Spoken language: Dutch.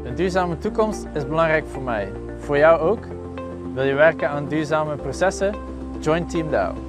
Een duurzame toekomst is belangrijk voor mij. Voor jou ook? Wil je werken aan duurzame processen? Join Team Dow.